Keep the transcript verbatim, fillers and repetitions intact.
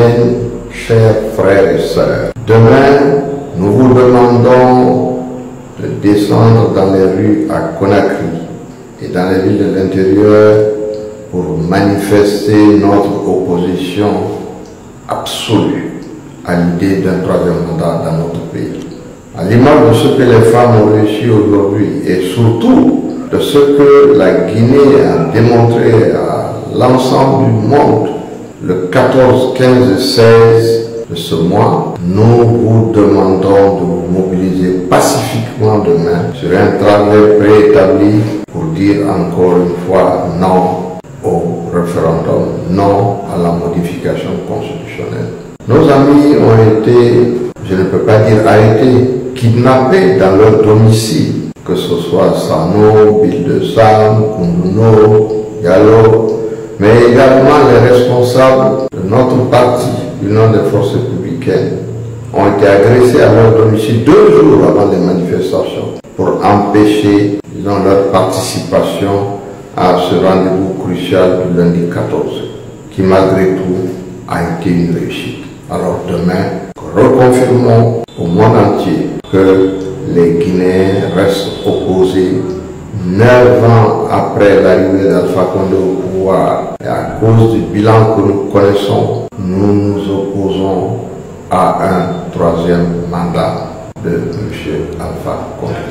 Guinéennes, chers frères et sœurs, demain, nous vous demandons de descendre dans les rues à Conakry et dans les villes de l'intérieur pour manifester notre opposition absolue à l'idée d'un troisième mandat dans notre pays. À l'image de ce que les femmes ont réussi aujourd'hui et surtout de ce que la Guinée a démontré à l'ensemble du monde le quatorze, quinze et seize de ce mois, nous vous demandons de vous mobiliser pacifiquement demain sur un travail préétabli pour dire encore une fois non au référendum, non à la modification constitutionnelle. Nos amis ont été, je ne peux pas dire arrêtés, kidnappés dans leur domicile, que ce soit Sano, Bildesam, Kunduno, Yalo, mais également les responsables de notre parti, l'Union des forces républicaines, ont été agressés à leur domicile deux jours avant les manifestations pour empêcher, disons, leur participation à ce rendez-vous crucial du lundi quatorze, qui malgré tout a été une réussite. Alors demain, reconfirmons au monde entier que les Guinéens restent opposés neuf ans après l'arrivée d'Alpha Condé au pouvoir et à cause du bilan que nous connaissons, nous nous opposons à un troisième mandat de M. Alpha Condé.